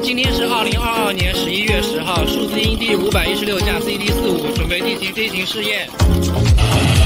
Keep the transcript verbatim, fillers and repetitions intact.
今天是二零二二年十一月十号，数字鹰第五百一十六架 C D 四五准备进行飞行试验。